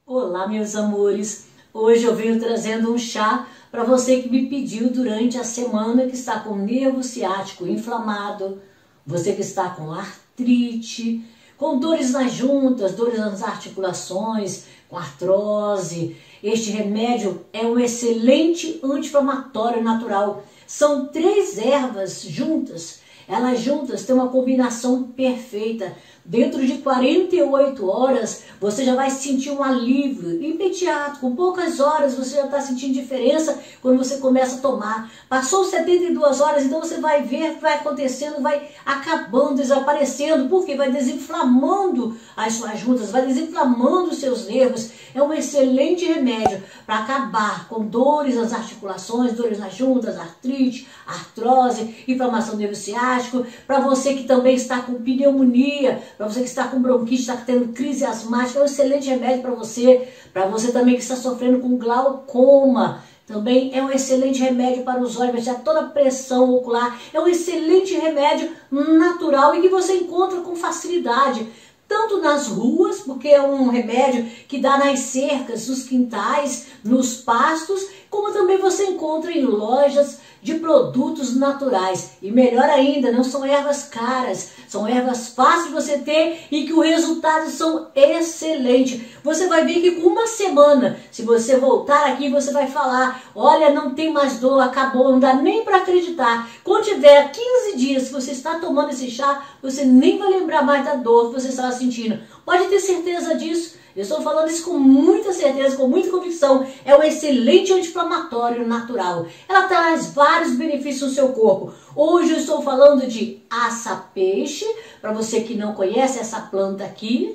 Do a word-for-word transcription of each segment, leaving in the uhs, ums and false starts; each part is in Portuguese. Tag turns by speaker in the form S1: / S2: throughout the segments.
S1: Olá, meus amores! Hoje eu venho trazendo um chá para você que me pediu durante a semana, que está com o nervo ciático inflamado, você que está com artrite, com dores nas juntas, dores nas articulações, com artrose. Este remédio é um excelente anti-inflamatório natural. São três ervas juntas. Elas juntas têm uma combinação perfeita. Dentro de quarenta e oito horas, você já vai sentir um alívio imediato. Com poucas horas, você já está sentindo diferença quando você começa a tomar. Passou setenta e duas horas, então você vai ver o que vai acontecendo, vai acabando, desaparecendo. Porque vai desinflamando as suas juntas, vai desinflamando os seus nervos. É um excelente remédio para acabar com dores nas articulações, dores nas juntas, artrite, artrose, inflamação do nervo ciático. Para você que também está com pneumonia, para você que está com bronquite, está tendo crise asmática, é um excelente remédio para você. Para você também que está sofrendo com glaucoma, também é um excelente remédio para os olhos, vai tirar toda a pressão ocular. É um excelente remédio natural e que você encontra com facilidade. Tanto nas ruas, porque é um remédio que dá nas cercas, nos quintais, nos pastos, como também você encontra em lojas de produtos naturais. E melhor ainda, não são ervas caras, são ervas fáceis de você ter e que os resultados são excelentes. Você vai ver que com uma semana, se você voltar aqui, você vai falar, olha, não tem mais dor, acabou, não dá nem para acreditar. Quando tiver quinze dias que você está tomando esse chá, você nem vai lembrar mais da dor que você estava sentindo. Pode ter certeza disso. Eu estou falando isso com muita certeza, com muita convicção. É um excelente anti-inflamatório natural. Ela traz vários benefícios no seu corpo. Hoje eu estou falando de aça-peixe. Para você que não conhece essa planta aqui,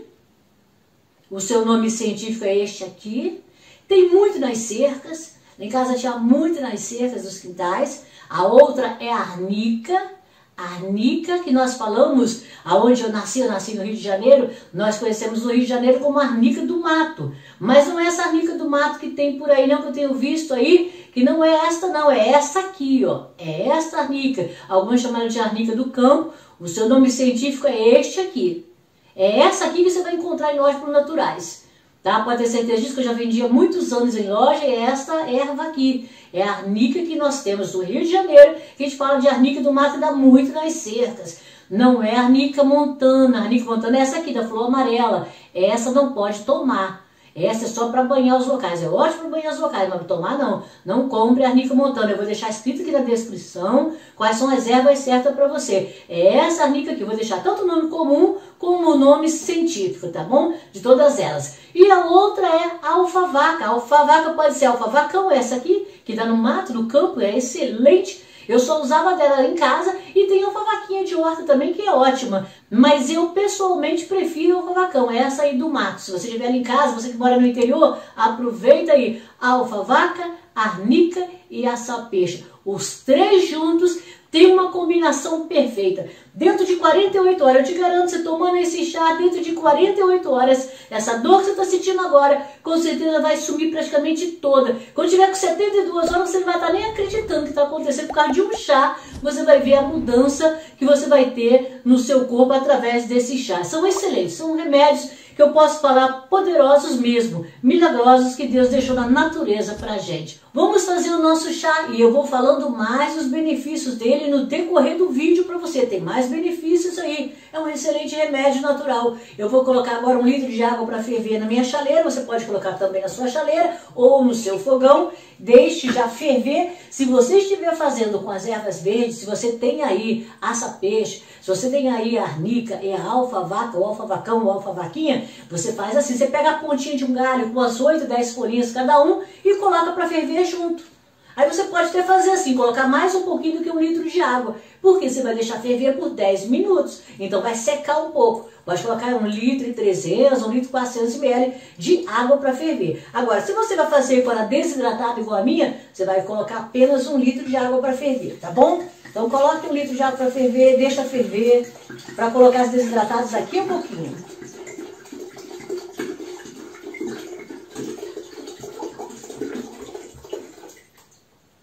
S1: o seu nome científico é este aqui. Tem muito nas cercas. Em casa tinha muito nas cercas dos quintais. A outra é a arnica. A arnica, que nós falamos, aonde eu nasci, eu nasci no Rio de Janeiro, nós conhecemos no Rio de Janeiro como arnica do mato. Mas não é essa arnica do mato que tem por aí, não, que eu tenho visto aí, que não é esta não, é essa aqui, ó. É esta arnica. Alguns chamaram de arnica do campo, o seu nome científico é este aqui. É essa aqui que você vai encontrar em lojas naturais. Tá? Pode ter certeza disso, que eu já vendi há muitos anos em loja, e é esta erva aqui. É a arnica que nós temos do Rio de Janeiro, que a gente fala de arnica do mato, que dá muito nas cercas. Não é arnica montana. A arnica montana é essa aqui, da flor amarela. Essa não pode tomar. Essa é só para banhar os locais. É ótimo para banhar os locais, mas para tomar não. Não compre a arnica montana. Eu vou deixar escrito aqui na descrição quais são as ervas certas para você. É essa arnica aqui. Eu vou deixar tanto o nome comum como o nome científico, tá bom? De todas elas. E a outra é a alfavaca. A alfavaca pode ser a alfavacão, essa aqui, que dá no mato, no campo, é excelente. Eu só usava dela em casa e tem a alfavaquinha de horta também, que é ótima. Mas eu pessoalmente prefiro a alfavacão, essa aí do mato. Se você estiver em casa, você que mora no interior, aproveita aí a alfavaca, a arnica e a aça-peixe. Os três juntos tem uma combinação perfeita. Dentro de quarenta e oito horas, eu te garanto, você tomando esse chá, dentro de quarenta e oito horas, essa dor que você está sentindo agora, com certeza vai sumir praticamente toda. Quando tiver com setenta e duas horas, você não vai estar nem acreditando que está acontecendo. Por causa de um chá, você vai ver a mudança que você vai ter no seu corpo através desse chá. São excelentes, são remédios que eu posso falar poderosos mesmo, milagrosos, que Deus deixou na natureza pra gente. Vamos fazer o nosso chá e eu vou falando mais os benefícios dele no decorrer do vídeo para você. Tem mais benefícios aí. É um excelente remédio natural. Eu vou colocar agora um litro de água para ferver na minha chaleira. Você pode colocar também na sua chaleira ou no seu fogão. Deixe já ferver. Se você estiver fazendo com as ervas verdes, se você tem aí aça-peixe, se você tem aí a arnica e a alfavaca, ou alfavacão ou alfavaquinha, você faz assim, você pega a pontinha de um galho com as oito, dez folhinhas cada um e coloca para ferver junto. Aí você pode até fazer assim, colocar mais um pouquinho do que um litro de água, porque você vai deixar ferver por dez minutos, então vai secar um pouco. Pode colocar um litro e trezentos, um litro e quatrocentos mililitros de água para ferver. Agora, se você vai fazer para desidratado igual a minha, você vai colocar apenas um litro de água para ferver, tá bom? Então coloque um litro de água para ferver, deixa ferver, para colocar as desidratadas aqui um pouquinho.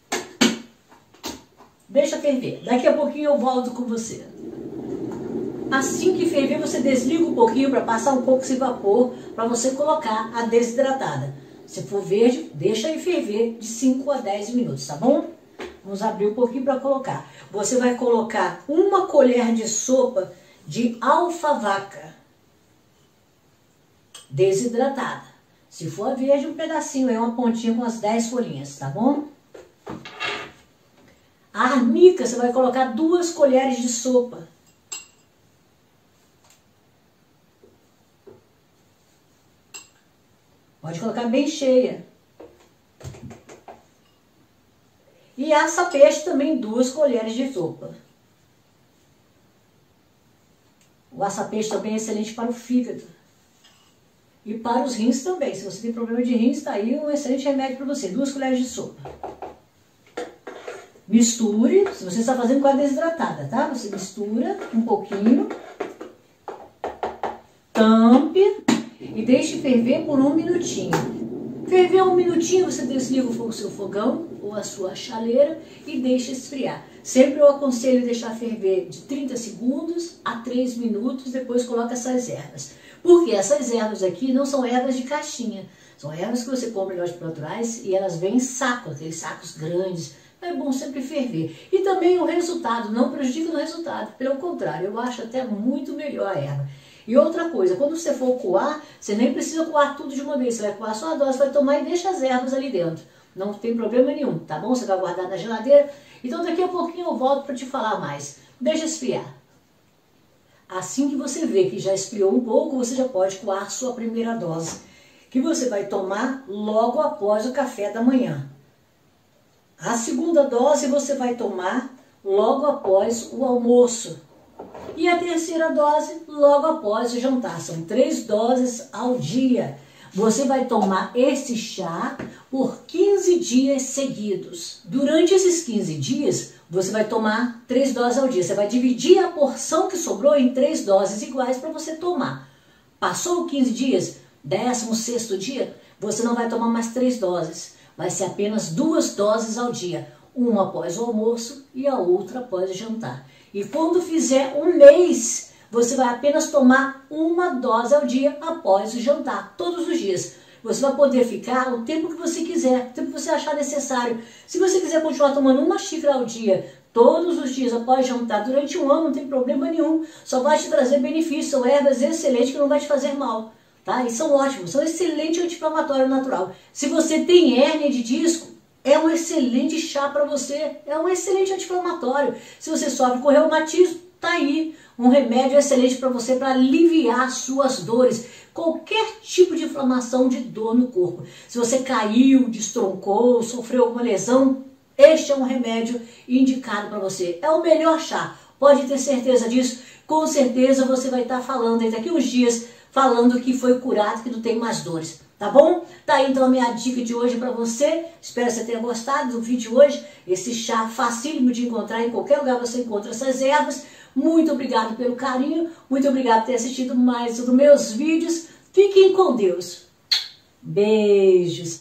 S1: Deixa ferver. Daqui a pouquinho eu volto com você. Assim que ferver, você desliga um pouquinho para passar um pouco esse vapor, para você colocar a desidratada. Se for verde, deixa aí ferver de cinco a dez minutos, tá bom? Vamos abrir um pouquinho para colocar. Você vai colocar uma colher de sopa de alfavaca desidratada. Se for verde, um pedacinho, é uma pontinha com as dez folhinhas, tá bom? A arnica, você vai colocar duas colheres de sopa. Pode colocar bem cheia. E aça-peixe também, duas colheres de sopa. O aça-peixe também é excelente para o fígado. E para os rins também. Se você tem problema de rins, está aí um excelente remédio para você. Duas colheres de sopa. Misture, se você está fazendo com a desidratada, tá? Você mistura um pouquinho. Tampe e deixe ferver por um minutinho. Ferveu um minutinho, você desliga o seu fogão ou a sua chaleira e deixa esfriar. Sempre eu aconselho deixar ferver de trinta segundos a três minutos, depois coloca essas ervas. Porque essas ervas aqui não são ervas de caixinha, são ervas que você compra em lojas naturais e elas vêm em saco, aqueles sacos grandes. É bom sempre ferver. E também o resultado, não prejudica no resultado, pelo contrário, eu acho até muito melhor a erva. E outra coisa, quando você for coar, você nem precisa coar tudo de uma vez. Você vai coar só a dose, vai tomar e deixa as ervas ali dentro. Não tem problema nenhum, tá bom? Você vai guardar na geladeira. Então daqui a pouquinho eu volto para te falar mais. Deixa esfriar. Assim que você vê que já esfriou um pouco, você já pode coar sua primeira dose, que você vai tomar logo após o café da manhã. A segunda dose você vai tomar logo após o almoço. E a terceira dose logo após o jantar. São três doses ao dia. Você vai tomar esse chá por quinze dias seguidos. Durante esses quinze dias, você vai tomar três doses ao dia. Você vai dividir a porção que sobrou em três doses iguais para você tomar. Passou quinze dias, décimo sexto dia, você não vai tomar mais três doses. Vai ser apenas duas doses ao dia. Uma após o almoço e a outra após o jantar. E quando fizer um mês, você vai apenas tomar uma dose ao dia após o jantar, todos os dias. Você vai poder ficar o tempo que você quiser, o tempo que você achar necessário. Se você quiser continuar tomando uma xícara ao dia, todos os dias após jantar, durante um ano, não tem problema nenhum. Só vai te trazer benefícios, são ervas excelentes que não vai te fazer mal. Tá? E são ótimos, são excelente anti-inflamatório natural. Se você tem hérnia de disco, é um excelente chá para você, é um excelente anti-inflamatório. Se você sofre com reumatismo, tá aí um remédio excelente para você, para aliviar suas dores. Qualquer tipo de inflamação, de dor no corpo. Se você caiu, destroncou, sofreu alguma lesão, este é um remédio indicado para você. É o melhor chá, pode ter certeza disso. Com certeza você vai estar falando aí daqui uns dias, falando que foi curado, que não tem mais dores. Tá bom? Tá aí então a minha dica de hoje para você. Espero que você tenha gostado do vídeo de hoje. Esse chá facílimo de encontrar, em qualquer lugar você encontra essas ervas. Muito obrigado pelo carinho. Muito obrigado por ter assistido mais um dos meus vídeos. Fiquem com Deus. Beijos.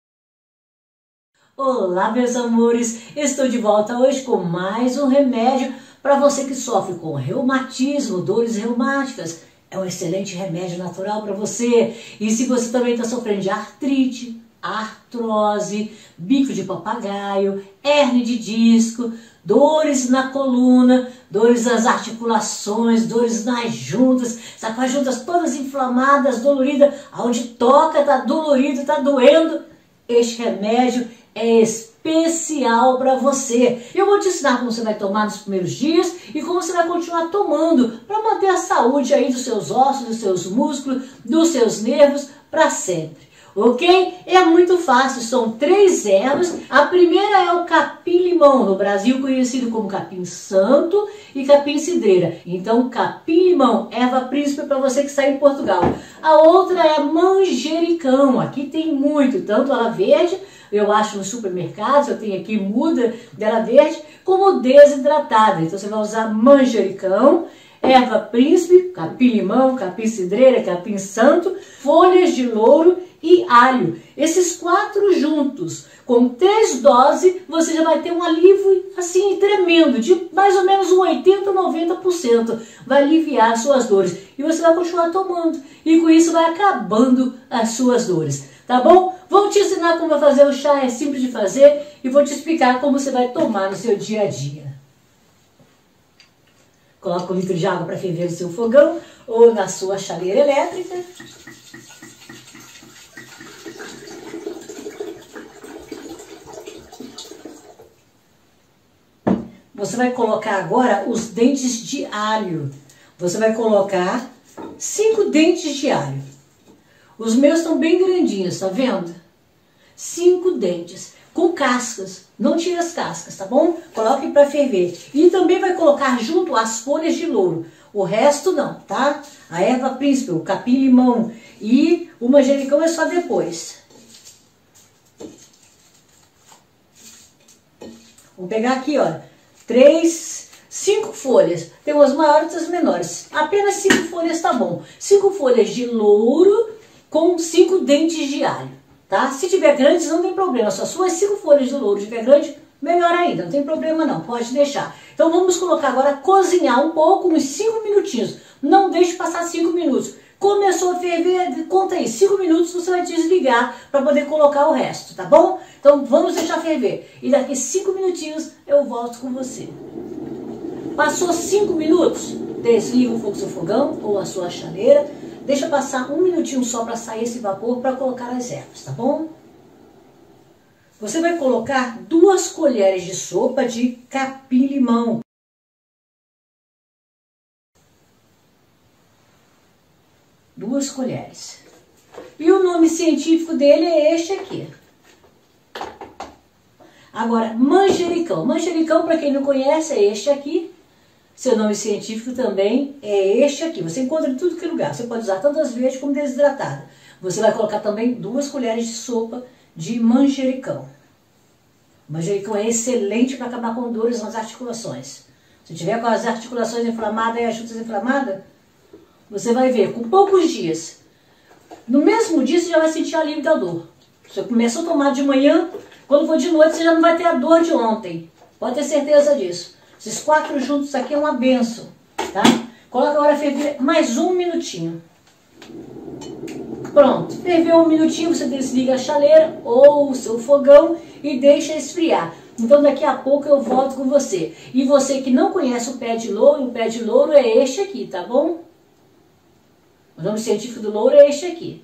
S1: Olá, meus amores. Estou de volta hoje com mais um remédio para você que sofre com reumatismo, dores reumáticas. É um excelente remédio natural para você. E se você também está sofrendo de artrite, artrose, bico de papagaio, hérnia de disco, dores na coluna, dores nas articulações, dores nas juntas, está com as juntas todas inflamadas, doloridas, aonde toca está dolorido, está doendo, este remédio é especial para você. Eu vou te ensinar como você vai tomar nos primeiros dias e como você vai continuar tomando para manter a saúde aí dos seus ossos, dos seus músculos, dos seus nervos para sempre. Ok? É muito fácil, são três ervas. A primeira é o capim-limão, no Brasil conhecido como capim-santo e capim-cidreira. Então, capim-limão, erva príncipe para você que está em Portugal. A outra é manjericão, aqui tem muito, tanto ela verde, eu acho nos supermercados, eu tenho aqui muda dela verde, como desidratada. Então você vai usar manjericão, erva príncipe, capim-limão, capim-cidreira, capim-santo, folhas de louro e alho. Esses quatro juntos, com três doses, você já vai ter um alívio assim tremendo, de mais ou menos um oitenta, noventa por cento. Vai aliviar as suas dores. E você vai continuar tomando. E com isso vai acabando as suas dores. Tá bom? Vou te ensinar como fazer o chá, é simples de fazer. E vou te explicar como você vai tomar no seu dia a dia. Coloca um litro de água para ferver no seu fogão ou na sua chaleira elétrica. Você vai colocar agora os dentes de alho. Você vai colocar cinco dentes de alho. Os meus estão bem grandinhos, tá vendo? Cinco dentes, com cascas. Não tire as cascas, tá bom? Coloque para ferver. E também vai colocar junto as folhas de louro. O resto não, tá? A erva príncipe, o capim-limão e o manjericão é só depois. Vou pegar aqui, ó, três, cinco folhas. Tem umas maiores e as menores. Apenas cinco folhas tá bom. Cinco folhas de louro com cinco dentes de alho. Tá? Se tiver grandes, não tem problema. Se as suas cinco folhas de louro tiver grande, melhor ainda. Não tem problema não, pode deixar. Então vamos colocar agora, cozinhar um pouco, uns cinco minutinhos. Não deixe passar cinco minutos. Começou a ferver, conta aí, cinco minutos você vai desligar para poder colocar o resto, tá bom? Então vamos deixar ferver. E daqui cinco minutinhos eu volto com você. Passou cinco minutos, desliga um pouco o seu fogão ou a sua chaleira. Deixa passar um minutinho só para sair esse vapor para colocar as ervas, tá bom? Você vai colocar duas colheres de sopa de capim-limão. Duas colheres. E o nome científico dele é este aqui. Agora, manjericão. Manjericão, para quem não conhece, é este aqui. Seu nome científico também é este aqui. Você encontra em tudo que é lugar. Você pode usar tanto as verdes como desidratada. Você vai colocar também duas colheres de sopa de manjericão. O manjericão é excelente para acabar com dores nas articulações. Se tiver com as articulações inflamadas e as juntas inflamadas, você vai ver, com poucos dias, no mesmo dia você já vai sentir alívio da dor. Você começou a tomar de manhã, quando for de noite você já não vai ter a dor de ontem. Pode ter certeza disso. Esses quatro juntos aqui é uma benção, tá? Coloca agora a ferver mais um minutinho. Pronto, ferveu um minutinho, você desliga a chaleira ou o seu fogão e deixa esfriar. Então daqui a pouco eu volto com você. E você que não conhece o pé de louro, o pé de louro é este aqui, tá bom? O nome científico do louro é este aqui.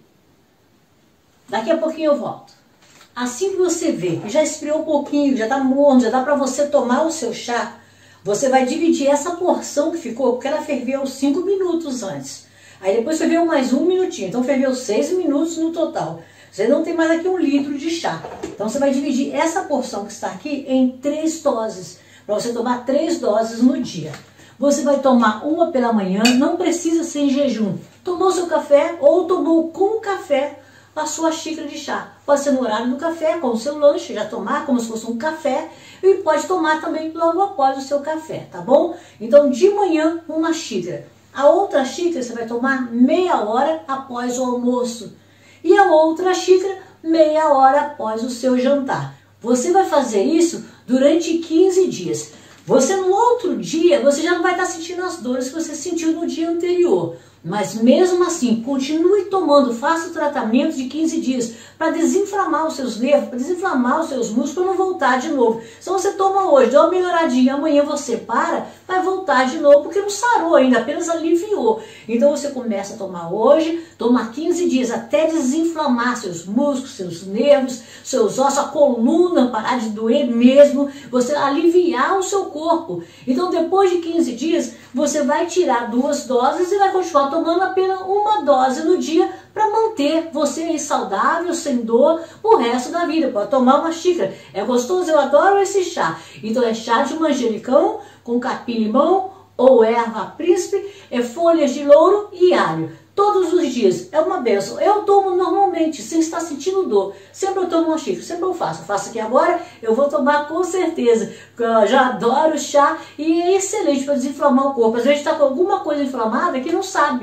S1: Daqui a pouquinho eu volto. Assim que você vê que já esfriou um pouquinho, já tá morno, já dá para você tomar o seu chá, você vai dividir essa porção que ficou, porque ela ferveu cinco minutos antes. Aí depois ferveu mais um minutinho, então ferveu seis minutos no total. Você não tem mais aqui um litro de chá. Então você vai dividir essa porção que está aqui em três doses, para você tomar três doses no dia. Você vai tomar uma pela manhã, não precisa ser em jejum. Tomou seu café ou tomou com o café a sua xícara de chá. Pode ser no horário do café, com o seu lanche, já tomar como se fosse um café. E pode tomar também logo após o seu café, tá bom? Então de manhã uma xícara. A outra xícara você vai tomar meia hora após o almoço. E a outra xícara meia hora após o seu jantar. Você vai fazer isso durante quinze dias. Você no outro dia, você já não vai estar sentindo as dores que você sentiu no dia anterior. Mas mesmo assim, continue tomando, faça o tratamento de quinze dias para desinflamar os seus nervos, para desinflamar os seus músculos, para não voltar de novo. Se você toma hoje, dá uma melhoradinha, amanhã você para, vai voltar de novo, porque não sarou ainda, apenas aliviou. Então você começa a tomar hoje, toma quinze dias até desinflamar seus músculos, seus nervos, seus ossos, a coluna parar de doer mesmo, você aliviar o seu corpo. Então depois de quinze dias, você vai tirar duas doses e vai continuar tomando apenas uma dose no dia para manter você saudável, sem dor, o resto da vida. Pode tomar uma xícara. É gostoso, eu adoro esse chá. Então é chá de manjericão com capim-limão ou erva príncipe, é folhas de louro e alho. Todos os dias, é uma benção. Eu tomo normalmente, sem estar sentindo dor. Sempre eu tomo uma xícara, sempre eu faço. Eu faço aqui agora, eu vou tomar com certeza. Eu já adoro chá e é excelente para desinflamar o corpo. Às vezes está com alguma coisa inflamada que não sabe.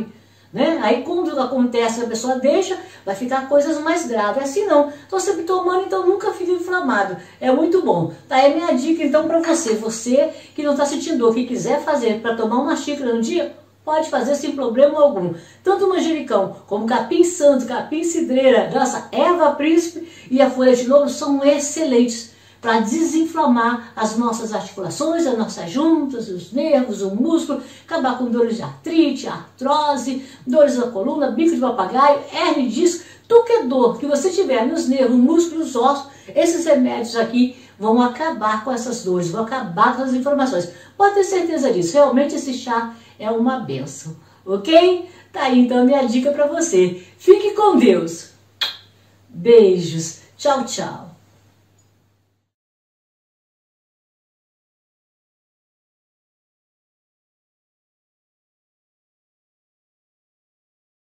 S1: né? Aí quando acontece, a pessoa deixa, vai ficar coisas mais graves. Assim não, estou sempre tomando, então nunca fica inflamado. É muito bom. Tá aí a minha dica então para você. Você que não está sentindo dor, que quiser fazer para tomar uma xícara no dia, pode fazer sem problema algum. Tanto o manjericão, como capim santo, capim cidreira, nossa, erva príncipe e a folha de louro são excelentes para desinflamar as nossas articulações, as nossas juntas, os nervos, o músculo, acabar com dores de artrite, artrose, dores da coluna, bico de papagaio, hernia de disco, tudo que é dor que você tiver nos nervos, músculos, ossos, esses remédios aqui vão acabar com essas dores, vão acabar com as inflamações. Pode ter certeza disso, realmente esse chá é uma benção, ok? Tá aí então a minha dica para você. Fique com Deus. Beijos. Tchau, tchau.